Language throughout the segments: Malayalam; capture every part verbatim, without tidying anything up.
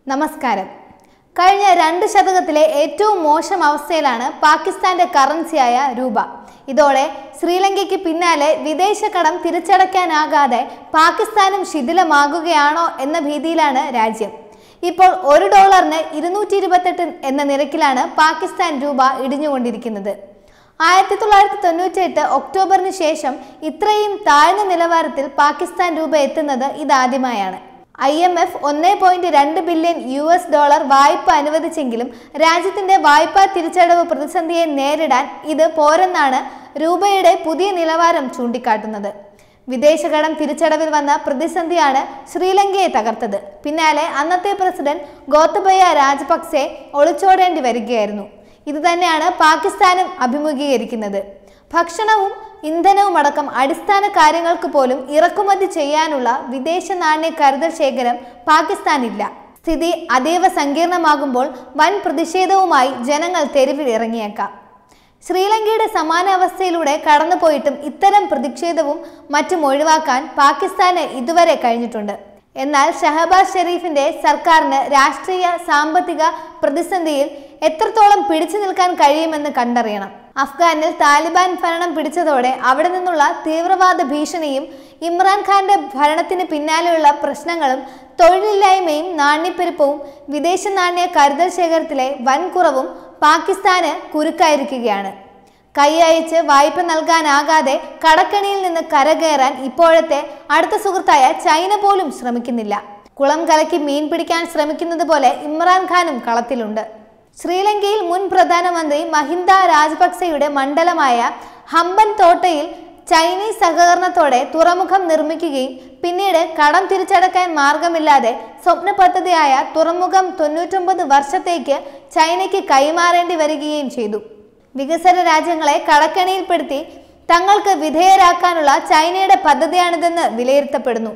നമസ്കാരം. കഴിഞ്ഞ രണ്ട് ശതകത്തിലെ ഏറ്റവും മോശം അവസ്ഥയിലാണ് പാകിസ്ഥാന്റെ കറൻസിയായ രൂപ. ഇതോടെ ശ്രീലങ്കയ്ക്ക് പിന്നാലെ വിദേശ കടം തിരിച്ചടയ്ക്കാനാകാതെ പാകിസ്ഥാനും ശിഥിലമാകുകയാണോ എന്ന ഭീതിയിലാണ് രാജ്യം. ഇപ്പോൾ ഒരു ഡോളറിന് ഇരുന്നൂറ്റി ഇരുപത്തെട്ട് എന്ന നിരക്കിലാണ് പാകിസ്ഥാൻ രൂപ ഇടിഞ്ഞുകൊണ്ടിരിക്കുന്നത്. ആയിരത്തി തൊള്ളായിരത്തി തൊണ്ണൂറ്റി എട്ട് ഒക്ടോബറിന് ശേഷം ഇത്രയും താഴ്ന്ന നിലവാരത്തിൽ പാകിസ്ഥാൻ രൂപ എത്തുന്നത് ഇതാദ്യമായാണ്. ഐ എം എഫ് ഒന്ന് പോയിന്റ് രണ്ട് ബില്യൺ യു എസ് ഡോളർ വായ്പ അനുവദിച്ചെങ്കിലും രാജ്യത്തിന്റെ വായ്പാ തിരിച്ചടവ് പ്രതിസന്ധിയെ നേരിടാൻ ഇത് പോരെന്നാണ് രൂപയുടെ പുതിയ നിലവാരം ചൂണ്ടിക്കാട്ടുന്നത്. വിദേശ കടം തിരിച്ചടവിൽ വന്ന പ്രതിസന്ധിയാണ് ശ്രീലങ്കയെ തകർത്തത്. പിന്നാലെ അന്നത്തെ പ്രസിഡന്റ് ഗോതബയ രാജപക്സെ ഒളിച്ചോടേണ്ടി വരികയായിരുന്നു. ഇത് തന്നെയാണ് പാകിസ്ഥാനും അഭിമുഖീകരിക്കുന്നത്. ഭക്ഷണവും ഇന്ധനവും അടക്കം അടിസ്ഥാന കാര്യങ്ങൾക്ക് പോലും ഇറക്കുമതി ചെയ്യാനുള്ള വിദേശ നാണ്യ കരുതൽ ശേഖരം പാകിസ്ഥാനില്ല. സ്ഥിതി അതീവ സങ്കീർണമാകുമ്പോൾ വൻ പ്രതിഷേധവുമായി ജനങ്ങൾ തെരുവിൽ ഇറങ്ങിയേക്കാം. ശ്രീലങ്കയുടെ സമാന അവസ്ഥയിലൂടെ കടന്നുപോയിട്ടും ഇത്തരം പ്രതിഷേധവും മറ്റും ഒഴിവാക്കാൻ പാകിസ്ഥാന് ഇതുവരെ കഴിഞ്ഞിട്ടുണ്ട്. എന്നാൽ ഷഹബാസ് ഷെരീഫിന്റെ സർക്കാരിന് രാഷ്ട്രീയ സാമ്പത്തിക പ്രതിസന്ധിയിൽ എത്രത്തോളം പിടിച്ചു നിൽക്കാൻ കഴിയുമെന്ന് കണ്ടറിയണം. അഫ്ഗാനിൽ താലിബാൻ ഭരണം പിടിച്ചതോടെ അവിടെ നിന്നുള്ള തീവ്രവാദ ഭീഷണിയും ഇമ്രാൻഖാന്റെ ഭരണത്തിന് പിന്നാലെയുള്ള പ്രശ്നങ്ങളും തൊഴിലില്ലായ്മയും നാണ്യപ്പെരുപ്പവും വിദേശ നാണ്യ കരുതൽ ശേഖരത്തിലെ വൻകുറവും പാകിസ്ഥാന് കുരുക്കായിരിക്കുകയാണ്. കൈ അയച്ച് വായ്പ നൽകാനാകാതെ കടക്കണിയിൽ നിന്ന് കരകയറാൻ ഇപ്പോഴത്തെ അടുത്ത സുഹൃത്തായ ചൈന പോലും ശ്രമിക്കുന്നില്ല. കുളം കലക്കി മീൻ പിടിക്കാൻ ശ്രമിക്കുന്നത് പോലെ ഇമ്രാൻഖാനും കളത്തിലുണ്ട്. ശ്രീലങ്കയിൽ മുൻ പ്രധാനമന്ത്രി മഹിന്ദ രാജപക്സെയുടെ മണ്ഡലമായ ഹമ്പൻ തോട്ടയിൽ ചൈനീസ് സഹകരണത്തോടെ തുറമുഖം നിർമ്മിക്കുകയും പിന്നീട് കടം തിരിച്ചടക്കാൻ മാർഗമില്ലാതെ സ്വപ്ന പദ്ധതിയായ തുറമുഖം തൊണ്ണൂറ്റൊമ്പത് വർഷത്തേക്ക് ചൈനയ്ക്ക് കൈമാറേണ്ടി വരികയും ചെയ്തു. വികസന രാജ്യങ്ങളെ കടക്കണിയിൽപ്പെടുത്തി തങ്ങൾക്ക് വിധേയരാക്കാനുള്ള ചൈനയുടെ പദ്ധതിയാണിതെന്ന് വിലയിരുത്തപ്പെടുന്നു.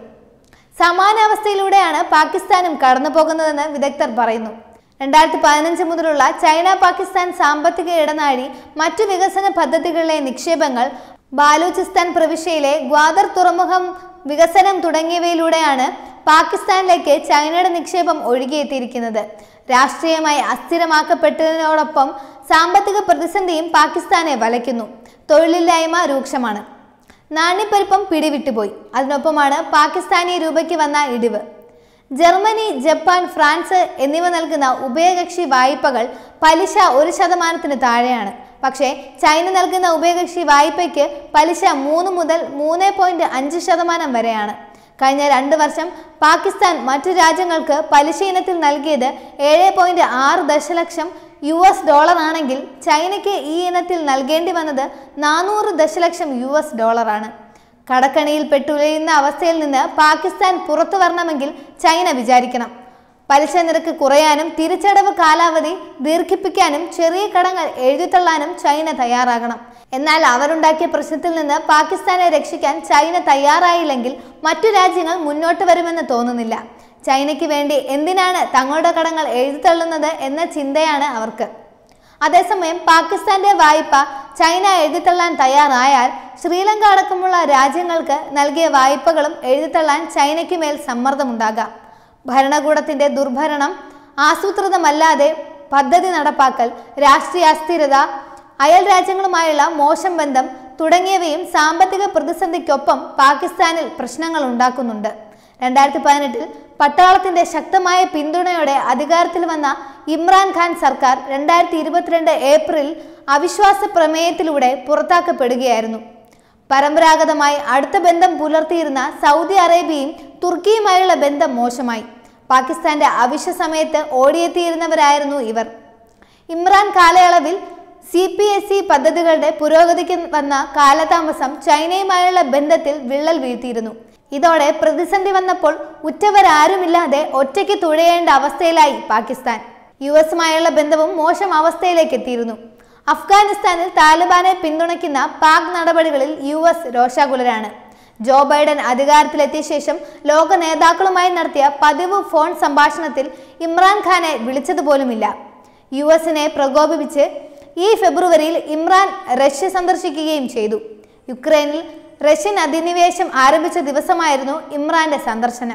സമാനാവസ്ഥയിലൂടെയാണ് പാകിസ്ഥാനും കടന്നു പോകുന്നതെന്ന് വിദഗ്ധർ പറയുന്നു. രണ്ടായിരത്തി പതിനഞ്ച് മുതലുള്ള ചൈന പാകിസ്ഥാൻ സാമ്പത്തിക ഇടനാഴി, മറ്റു വികസന പദ്ധതികളിലെ നിക്ഷേപങ്ങൾ, ബാലൂചിസ്ഥാൻ പ്രവിശ്യയിലെ ഗ്വാദർ തുറമുഖം വികസനം തുടങ്ങിയവയിലൂടെയാണ് പാകിസ്ഥാനിലേക്ക് ചൈനയുടെ നിക്ഷേപം ഒഴുകിയെത്തിയിരിക്കുന്നത്. രാഷ്ട്രീയമായി അസ്ഥിരമാക്കപ്പെട്ടതിനോടൊപ്പം സാമ്പത്തിക പ്രതിസന്ധിയും പാകിസ്ഥാനെ വലയ്ക്കുന്നു. തൊഴിലില്ലായ്മ രൂക്ഷമാണ്. നാണ്യപ്പെരുപ്പം പിടിവിട്ടുപോയി. അതിനൊപ്പമാണ് പാകിസ്ഥാനി രൂപയ്ക്ക് വന്ന ഇടിവ്. ജർമ്മനി, ജപ്പാൻ, ഫ്രാൻസ് എന്നിവ നൽകുന്ന ഉഭയകക്ഷി വായ്പകൾ പലിശ ഒരു ശതമാനത്തിന് താഴെയാണ്. പക്ഷേ ചൈന നൽകുന്ന ഉഭയകക്ഷി വായ്പയ്ക്ക് പലിശ മൂന്ന് മുതൽ മൂന്ന് പോയിന്റ് അഞ്ച് ശതമാനം വരെയാണ്. കഴിഞ്ഞ രണ്ട് വർഷം പാകിസ്ഥാൻ മറ്റു രാജ്യങ്ങൾക്ക് പലിശ ഇനത്തിൽ നൽകിയത് ഏഴ് പോയിന്റ് ആറ് ദശലക്ഷം യു എസ് ഡോളർ ആണെങ്കിൽ ചൈനയ്ക്ക് ഈ ഇനത്തിൽ നൽകേണ്ടി വന്നത് നാനൂറ് ദശലക്ഷം യു എസ് ഡോളറാണ്. കടക്കണിയിൽ പെട്ടുലയുന്ന അവസ്ഥയിൽ നിന്ന് പാകിസ്ഥാൻ പുറത്തു വരണമെങ്കിൽ ചൈന വിചാരിക്കണം. പലിശ നിരക്ക് കുറയാനും തിരിച്ചടവ് കാലാവധി ദീർഘിപ്പിക്കാനും ചെറിയ കടങ്ങൾ എഴുതിത്തള്ളാനും ചൈന തയ്യാറാകണം. എന്നാൽ അവരുണ്ടാക്കിയ പ്രശ്നത്തിൽ നിന്ന് പാകിസ്ഥാനെ രക്ഷിക്കാൻ ചൈന തയ്യാറായില്ലെങ്കിൽ മറ്റു രാജ്യങ്ങൾ മുന്നോട്ട് വരുമെന്ന് തോന്നുന്നില്ല. ചൈനയ്ക്ക് വേണ്ടി എന്തിനാണ് തങ്ങളുടെ കടങ്ങൾ എഴുതിത്തള്ളുന്നത് എന്ന ചിന്തയാണ് അവർക്ക്. അതേസമയം പാകിസ്ഥാന്റെ വായ്പ ചൈന എഴുതിത്തള്ളാൻ തയ്യാറായാൽ ശ്രീലങ്ക അടക്കമുള്ള രാജ്യങ്ങൾക്ക് നൽകിയ വായ്പകളും എഴുതിത്തള്ളാൻ ചൈനയ്ക്ക് മേൽ സമ്മർദ്ദമുണ്ടാകാം. ഭരണകൂടത്തിന്റെ ദുർഭരണം, ആസൂത്രിതമല്ലാതെ പദ്ധതി നടപ്പാക്കൽ, രാഷ്ട്രീയ അസ്ഥിരത, അയൽ രാജ്യങ്ങളുമായുള്ള മോശം ബന്ധം തുടങ്ങിയവയും സാമ്പത്തിക പ്രതിസന്ധിക്കൊപ്പം പാകിസ്ഥാനിൽ പ്രശ്നങ്ങൾ ഉണ്ടാക്കുന്നുണ്ട്. രണ്ടായിരത്തി പതിനെട്ടിൽ പട്ടാളത്തിന്റെ ശക്തമായ പിന്തുണയോടെ അധികാരത്തിൽ വന്ന ഇമ്രാൻഖാൻ സർക്കാർ രണ്ടായിരത്തി ഇരുപത്തിരണ്ട് ഏപ്രിൽ അവിശ്വാസ പ്രമേയത്തിലൂടെ പുറത്താക്കപ്പെടുകയായിരുന്നു. പരമ്പരാഗതമായി അടുത്ത ബന്ധം പുലർത്തിയിരുന്ന സൗദി അറേബ്യയും തുർക്കിയുമായുള്ള ബന്ധം മോശമായി. പാകിസ്ഥാന്റെ അവിശ്വ സമയത്ത് ഓടിയെത്തിയിരുന്നവരായിരുന്നു ഇവർ. ഇമ്രാൻ കാലയളവിൽ സി പി എസ് ഇ പദ്ധതികളുടെ പുരോഗതിക്ക് വന്ന കാലതാമസം ചൈനയുമായുള്ള ബന്ധത്തിൽ വിള്ളൽ വീഴ്ത്തിയിരുന്നു. ഇതോടെ പ്രതിസന്ധി വന്നപ്പോൾ ഉറ്റവരാരുമില്ലാതെ ഒറ്റയ്ക്ക് തുഴയേണ്ട അവസ്ഥയിലായി പാകിസ്ഥാൻ. യു എസുമായുള്ള ബന്ധവും മോശം അവസ്ഥയിലേക്ക് എത്തിയിരുന്നു. അഫ്ഗാനിസ്ഥാനിൽ താലിബാനെ പിന്തുണയ്ക്കുന്ന പാക് നടപടികളിൽ യു എസ് രോഷാകുലരാണ്. ജോ ബൈഡൻ അധികാരത്തിലെത്തിയ ശേഷം ലോക നേതാക്കളുമായി നടത്തിയ പതിവ് ഫോൺ സംഭാഷണത്തിൽ ഇമ്രാൻഖാനെ വിളിച്ചതുപോലുമില്ല. യു എസിനെ പ്രകോപിപ്പിച്ച് ഈ ഫെബ്രുവരിയിൽ ഇമ്രാൻ റഷ്യ സന്ദർശിക്കുകയും ചെയ്തു. യുക്രൈനിൽ റഷ്യൻ അധിനിവേശം ആരംഭിച്ച ദിവസമായിരുന്നു ഇമ്രാന്റെ സന്ദർശനം.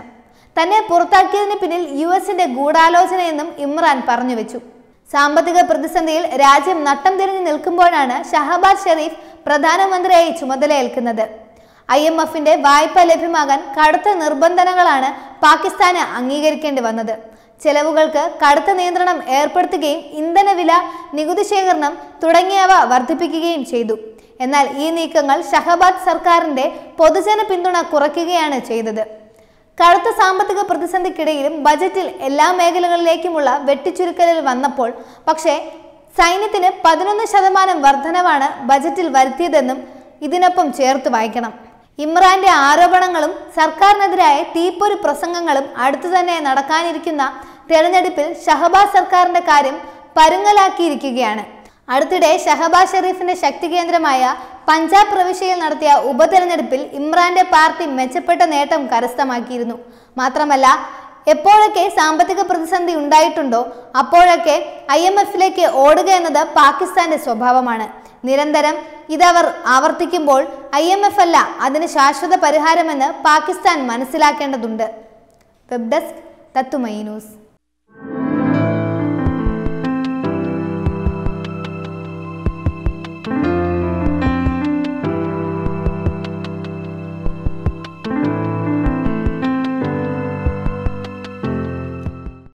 തന്നെ പുറത്താക്കിയതിന് പിന്നിൽ യു എസിന്റെ ഗൂഢാലോചനയെന്നും ഇമ്രാൻ പറഞ്ഞു വെച്ചു. സാമ്പത്തിക പ്രതിസന്ധിയിൽ രാജ്യം നട്ടം തിരിഞ്ഞു നിൽക്കുമ്പോഴാണ് ഷഹബാസ് ഷെരീഫ് പ്രധാനമന്ത്രിയായി ചുമതലയേൽക്കുന്നത്. ഐ എം എഫിന്റെ വായ്പ ലഭ്യമാകാൻ കടുത്ത നിർബന്ധനകളാണ് പാകിസ്ഥാന് അംഗീകരിക്കേണ്ടി വന്നത്. ചെലവുകൾക്ക് കടുത്ത നിയന്ത്രണം ഏർപ്പെടുത്തുകയും ഇന്ധനവില, നികുതി ശേഖരണം തുടങ്ങിയവ വർദ്ധിപ്പിക്കുകയും ചെയ്തു. എന്നാൽ ഈ നീക്കങ്ങൾ ഷഹബാസ് സർക്കാരിന്റെ പൊതുജന പിന്തുണ കുറയ്ക്കുകയാണ് ചെയ്തത്. കടുത്ത സാമ്പത്തിക പ്രതിസന്ധിക്കിടയിലും ബജറ്റിൽ എല്ലാ മേഖലകളിലേക്കുമുള്ള വെട്ടിച്ചുരുക്കലിൽ വന്നപ്പോൾ പക്ഷേ സൈന്യത്തിന് പതിനൊന്ന് ശതമാനം വർധനവാണ് ബജറ്റിൽ വരുത്തിയതെന്നും ഇതിനൊപ്പം ചേർത്ത് വായിക്കണം. ഇമ്രാന്റെ ആരോപണങ്ങളും സർക്കാരിനെതിരായ തീപ്പൊരി പ്രസംഗങ്ങളും അടുത്തു തന്നെ നടക്കാനിരിക്കുന്ന തെരഞ്ഞെടുപ്പിൽ ഷഹബാസ് സർക്കാരിന്റെ കാര്യം പരുങ്ങലാക്കിയിരിക്കുകയാണ്. അടുത്തിടെ ഷഹബാസ് ഷെരീഫിന്റെ ശക്തി കേന്ദ്രമായ പഞ്ചാബ് പ്രവിശ്യയിൽ നടത്തിയ ഉപതെരഞ്ഞെടുപ്പിൽ ഇമ്രാന്റെ പാർട്ടി മെച്ചപ്പെട്ട നേട്ടം കരസ്ഥമാക്കിയിരുന്നു. മാത്രമല്ല, എപ്പോഴൊക്കെ സാമ്പത്തിക പ്രതിസന്ധി ഉണ്ടായിട്ടുണ്ടോ അപ്പോഴൊക്കെ ഐ എം എഫിലേക്ക് ഓടുക എന്നത് പാകിസ്ഥാന്റെ സ്വഭാവമാണ്. നിരന്തരം ഇതവർ ആവർത്തിക്കുമ്പോൾ ഐ എം എഫ് അല്ല അതിന് ശാശ്വത പരിഹാരമെന്ന് പാകിസ്ഥാൻ മനസ്സിലാക്കേണ്ടതുണ്ട്. Web desk Tatwamayi news.